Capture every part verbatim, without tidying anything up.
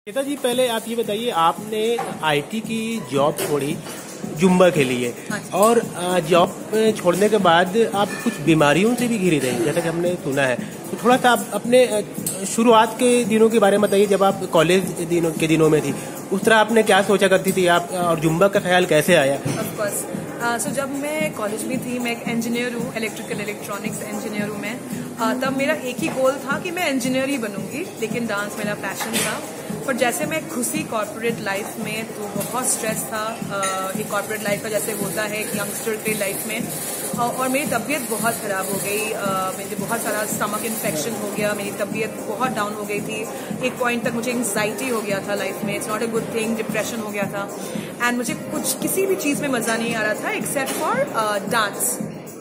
श्वेता जी, पहले आप ये बताइए, आपने आईटी की जॉब छोड़ी जुम्बा के लिए, और जॉब छोड़ने के बाद आप कुछ बीमारियों से भी घिरे रहे, जैसा कि हमने सुना है। तो थोड़ा सा आप अपने शुरुआत के दिनों के बारे में बताइए, जब आप कॉलेज दिनों के दिनों में थी, उस तरह आपने क्या सोचा करती थी आप, और जुम्बा का ख्याल कैसे आया? ऑफ कोर्स, सो जब मैं कॉलेज में थी, मैं एक इंजीनियर हूँ, इलेक्ट्रिकल इलेक्ट्रॉनिक्स इंजीनियर हूँ मैं। uh, तब मेरा एक ही गोल था कि मैं इंजीनियर ही बनूंगी, लेकिन डांस मेरा पैशन था। पर जैसे मैं घुसी कॉर्पोरेट लाइफ में तो बहुत स्ट्रेस था, एक कॉर्पोरेट लाइफ का जैसे होता है एक यंगस्टर के लाइफ में, और मेरी तबीयत बहुत ख़राब हो गई। मुझे बहुत सारा स्टमक इन्फेक्शन हो गया, मेरी तबीयत बहुत डाउन हो गई थी। एक पॉइंट तक मुझे एंग्जाइटी हो गया था लाइफ में, it's not a good thing, depression हो गया था। एंड मुझे कुछ किसी भी चीज़ में मज़ा नहीं आ रहा था एक्सेप्ट फॉर डांस।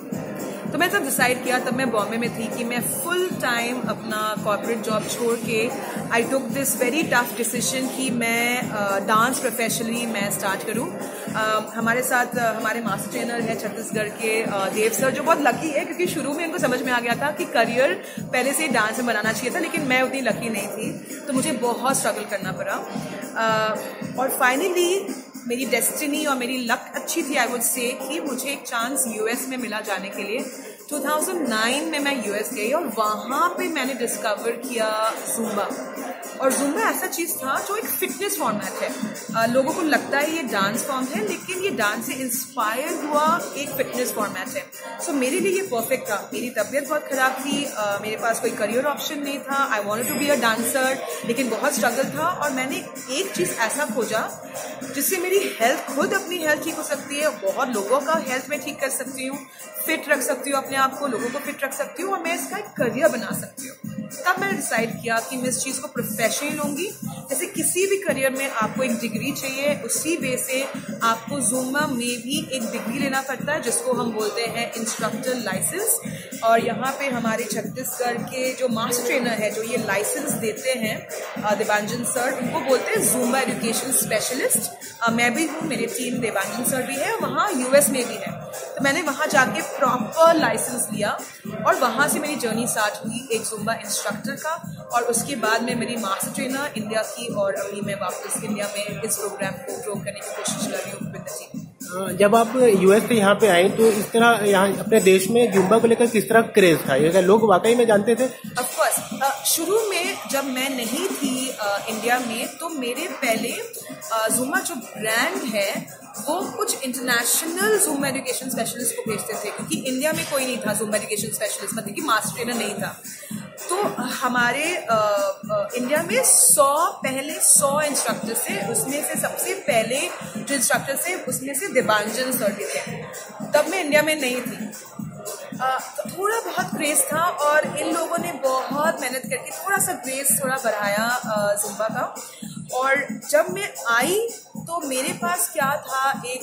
तो मैं तब डिसाइड किया, तब मैं बॉम्बे में थी, कि मैं फुल टाइम अपना कॉर्पोरेट जॉब छोड़ के I took this very tough decision कि मैं डांस uh, प्रोफेशनली मैं स्टार्ट करूं। uh, हमारे साथ uh, हमारे मास्टर ट्रेनर है छत्तीसगढ़ के uh, देव सर, जो बहुत लकी है क्योंकि शुरू में इनको समझ में आ गया था कि करियर पहले से ही डांस में बनाना चाहिए था, लेकिन मैं उतनी लकी नहीं थी, तो मुझे बहुत स्ट्रगल करना पड़ा। uh, और फाइनली मेरी डेस्टिनी और मेरी लक अच्छी थी, आई वुड से, कि मुझे एक चांस यूएस में मिला जाने के लिए। दो हज़ार नौ में मैं यूएस गई और वहाँ पे मैंने डिस्कवर किया जुम्बा। और जुम्बा ऐसा चीज़ था जो एक फिटनेस फॉर्मेट है। आ, लोगों को लगता है ये डांस फॉर्म है, लेकिन ये डांस से इंस्पायर हुआ एक फिटनेस फॉर्मेट है। सो so, मेरे लिए ये परफेक्ट था। मेरी तबीयत बहुत ख़राब थी, आ, मेरे पास कोई करियर ऑप्शन नहीं था, I wanted to be a dancer, लेकिन बहुत स्ट्रगल था। और मैंने एक चीज़ ऐसा खोजा जिससे मेरी हेल्थ, खुद अपनी हेल्थ ठीक हो सकती है, बहुत लोगों का हेल्थ में ठीक कर सकती हूँ, फिट रख सकती हूँ अपने आप को, लोगों को फिट रख सकती हूँ, और मैं इसका एक करियर बना सकती हूँ। तब मैंने डिसाइड किया कि मैं इस चीज़ को प्रोफेशनली लूँगी। जैसे किसी भी करियर में आपको एक डिग्री चाहिए, उसी वे से आपको जुम्बा में भी एक डिग्री लेना पड़ता है, जिसको हम बोलते हैं इंस्ट्रक्टर लाइसेंस। और यहाँ पे हमारे छत्तीसगढ़ के जो मास्टर ट्रेनर है, जो ये लाइसेंस देते हैं, देवांजन सर, उनको बोलते हैं जुम्बा एजुकेशन स्पेशलिस्ट। मैं भी हूँ, मेरी टीम देवांजन सर भी है, वहाँ यूएस में भी है। तो मैंने वहाँ जाके प्रॉपर लाइसेंस लिया और वहाँ से मेरी जर्नी स्टार्ट हुई एक जुम्बा इंस्ट्रक्टर का। और उसके बाद में मेरी मास्टर ट्रेनर इंडिया की, और अभी मैं वापस इंडिया में इस प्रोग्राम को ग्रो करने की कोशिश कर रही हूँ विद द टीम। जब आप यूएस से यहाँ पे आए, तो इस तरह यहाँ अपने देश में जुम्बा को लेकर किस तरह क्रेज था? ये लोग वाकई में जानते थे? ऑफ कोर्स, शुरू में जब मैं नहीं थी आ, इंडिया में, तो मेरे पहले जुम्बा जो ब्रांड है वो कुछ इंटरनेशनल जुम्बा एजुकेशन स्पेशलिस्ट को भेजते थे, क्योंकि इंडिया में कोई नहीं था जुम्बा एजुकेशन स्पेशलिस्ट, मतलब कि मास्टर ट्रेनर नहीं था। तो हमारे आ, आ, इंडिया में सौ पहले सौ इंस्ट्रक्टर थे, उसमें से सबसे पहले जो इंस्ट्रक्टर थे उसमें से देवांजन सर भी थे। तब मैं इंडिया में नहीं थी, आ, तो थोड़ा बहुत क्रेज था, और इन लोगों ने बहुत मेहनत करके थोड़ा सा क्रेज थोड़ा बढ़ाया जुम्बा का। और जब मैं आई तो मेरे पास क्या था, एक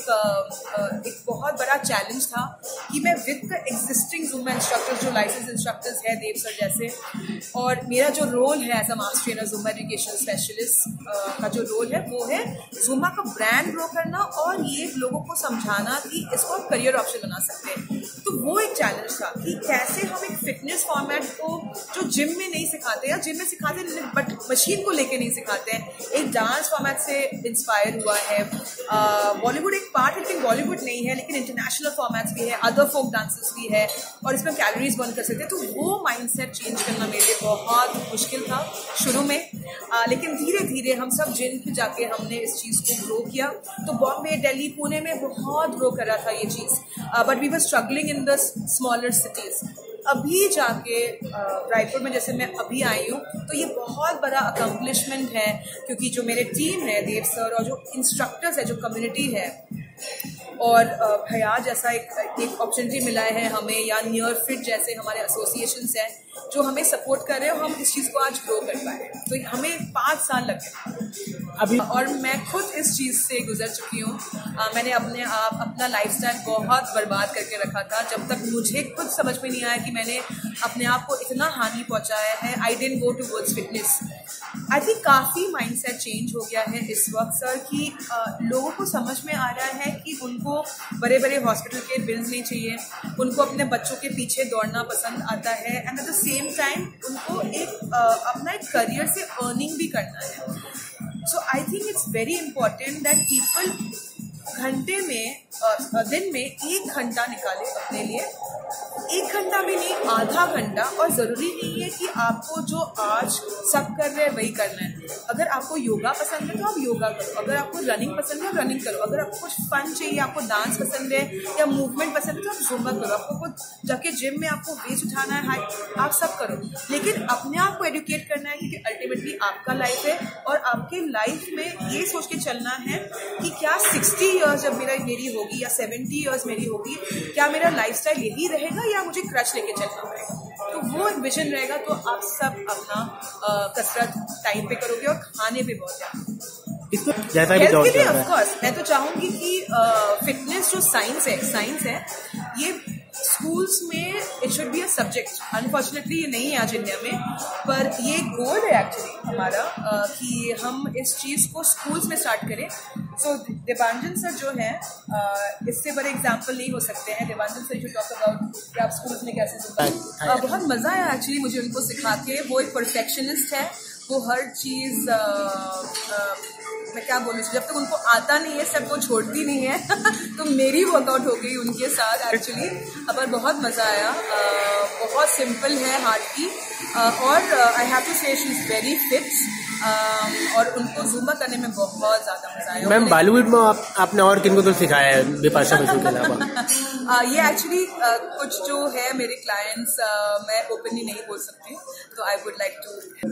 एक बहुत बड़ा चैलेंज था कि मैं with the existing Zumba instructors, जो लाइसेंस इंस्ट्रक्टर्स है देव सर जैसे, और मेरा जो रोल है as a master trainer Zumba education specialist का जो रोल है वो है जुम्बा का ब्रांड ग्रो करना, और ये लोगों को समझाना कि इसको हम करियर ऑप्शन बना सकते हैं। तो वो एक चैलेंज था कि कैसे हम एक फिटनेस फॉर्मेट को, जो जिम में नहीं सिखाते, या जिम में सिखाते हैं बट मशीन को लेके नहीं सिखाते हैं, एक डांस फॉर्मेट से इंस्पायर हुआ है। बॉलीवुड एक पार्ट, लेकिन बॉलीवुड नहीं है, लेकिन इंटरनेशनल फॉर्मेट्स भी है, अदर फोक डांसेस भी है, और इसमें कैलोरीज बर्न कर सकते हैं। तो वो माइंडसेट चेंज करना मेरे लिए बहुत मुश्किल था शुरू में, uh, लेकिन धीरे धीरे हम सब जिम पे जाके हमने इस चीज़ को ग्रो किया। तो बॉम्बे, दिल्ली, पुणे में बहुत ग्रो कर रहा था ये चीज़, but we were struggling in the smaller cities. अभी जाके रायपुर में जैसे मैं अभी आई हूँ, तो ये बहुत बड़ा अकम्पलिशमेंट है, क्योंकि जो मेरे टीम है देव सर, और जो इंस्ट्रक्टर्स है, जो कम्युनिटी है, और भैया जैसा एक एक अपॉर्चुनिटी मिला है हमें, या नियर फिट जैसे हमारे एसोसिएशंस हैं जो हमें सपोर्ट कर रहे हैं, हम इस चीज़ को आज ग्रो कर पाए। तो हमें पाँच साल लगे अभी, और मैं खुद इस चीज़ से गुजर चुकी हूँ। मैंने अपने आप अपना लाइफस्टाइल बहुत बर्बाद करके रखा था, जब तक मुझे खुद समझ में नहीं आया कि मैंने अपने आप को इतना हानि पहुँचाया है। I didn't go towards fitness. I think काफ़ी माइंडसेट चेंज हो गया है इस वक्त सर, कि आ, लोगों को समझ में आ रहा है कि उनको बड़े बड़े हॉस्पिटल के बिल्स नहीं चाहिए, उनको अपने बच्चों के पीछे दौड़ना पसंद आता है, and at the same time उनको एक आ, अपना एक करियर से अर्निंग भी करना है। वेरी इंपॉर्टेंट दैट पीपल घंटे में uh, दिन में एक घंटा निकाले अपने लिए, एक घंटा भी नहीं, आधा घंटा। और जरूरी नहीं है कि आपको जो आज सब कर रहे हैं वही करना है। अगर आपको योगा पसंद है तो आप योगा करो, अगर आपको रनिंग पसंद है रनिंग करो, अगर आपको कुछ फन चाहिए, आपको डांस पसंद है या मूवमेंट पसंद है तो आप जुम्बा करो, आपको कुछ जाके जिम में आपको वेट उठाना है, आप सब करो। लेकिन अपने आप को एडुकेट करना है, क्योंकि अल्टीमेटली आपका लाइफ है और आपके लाइफ में ये सोच के चलना है कि क्या सिक्सटी ईयर्स जब मेरा मेरी होगी या सेवेंटी ईयर्स मेरी होगी, क्या मेरा लाइफस्टाइल यही रहेगा या मुझे क्रच लेके चलना पड़ेगा। तो वो एक विजन रहेगा तो आप सब अपना कसरत टाइम पे करोगे और खाने पे बहुत ध्यान। इसको जैसा भी हेल्थ के लिए ऑफ कोर्स मैं तो चाहूंगी कि फिटनेस जो साइंस है साइंस है ये स्कूल्स में it should be a subject. Unfortunately ये नहीं है आज इंडिया में, पर ये गोल है एक्चुअली हमारा uh, कि हम इस चीज को स्कूल्स में स्टार्ट करें। सो देवांजन सर जो है uh, इससे बड़े एग्जाम्पल नहीं हो सकते हैं। देवांजन सर जो टॉक अबाउट कि आप स्कूल्स में कैसे uh, बहुत मजा आया एक्चुअली मुझे उनको सिखा के। वो एक परफेक्शनिस्ट है, वो हर चीज uh, uh, मैं क्या बोलूँ, जब तक उनको आता नहीं है सब वो छोड़ती नहीं है तो मेरी वर्कआउट हो गई उनके साथ एक्चुअली। पर बहुत मजा आया, uh, बहुत सिंपल है हार्ट की uh, और I have to say she is very fit और उनको ज़ुम्बा करने में बहुत ज्यादा मजा आया। मैम बॉलीवुड में आप, आपने और किनको तो सिखाया है बिपाशा बसु के अलावा? uh, ये एक्चुअली uh, कुछ जो है मेरे क्लाइंट्स uh, मैं ओपनली नहीं बोल सकती, तो आई वुड लाइक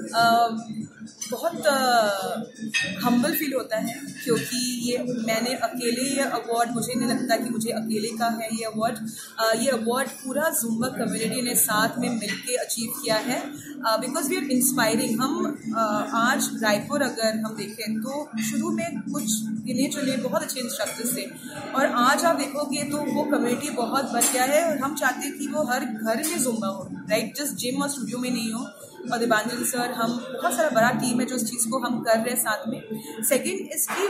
टू बहुत हम्बल uh, फील होता है क्योंकि ये मैंने अकेले ये अवार्ड, मुझे नहीं लगता कि मुझे अकेले का है ये अवार्ड। uh, ये अवार्ड पूरा ज़ुम्बा कम्युनिटी ने साथ में मिलके अचीव किया है बिकॉज वी आर इंस्पायरिंग। हम uh, आज रायपुर अगर हम देखें तो शुरू में कुछ गिने चुने बहुत अच्छे इंस्ट्रक्टर्स थे और आज आप देखोगे तो वो कम्युनिटी बहुत बढ़ गया है और हम चाहते हैं कि वो हर घर में ज़ुम्बा हो, राइट, जस्ट जिम और स्टूडियो में नहीं हो। और देवांजन सर, हम बहुत सारा बड़ा टीम है जो इस चीज़ को हम कर रहे हैं साथ में। सेकंड इसकी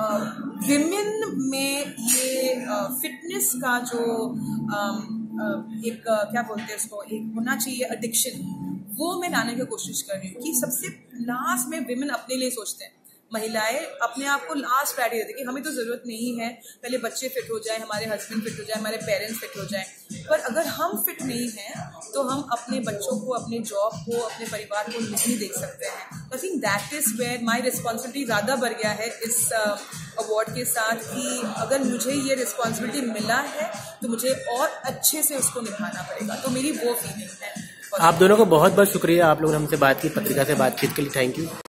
विमेन में ये फिटनेस का जो आ, आ, एक आ, क्या बोलते हैं उसको, एक होना चाहिए एडिक्शन, वो मैं लाने की कोशिश कर रही हूँ कि सबसे लास्ट में विमेन अपने लिए सोचते हैं, महिलाएं अपने आप को लास्ट प्रायोरिटी देती है कि हमें तो ज़रूरत नहीं है, पहले बच्चे फिट हो जाए, हमारे हस्बैंड फिट हो जाए, हमारे पेरेंट्स फिट हो जाए। पर अगर हम फिट नहीं हैं तो हम अपने बच्चों को, अपने जॉब को, अपने परिवार को नहीं देख सकते हैं। I think that is where my responsibility ज़्यादा बढ़ गया है इस अवार्ड uh, के साथ कि अगर मुझे ये रिस्पॉन्सिबिलिटी मिला है तो मुझे और अच्छे से उसको निभाना पड़ेगा। तो मेरी वो फीलिंग है। आप दोनों को बहुत बहुत शुक्रिया, आप लोगों ने हमसे बात की, पत्रिका से बातचीत के लिए। Thank you.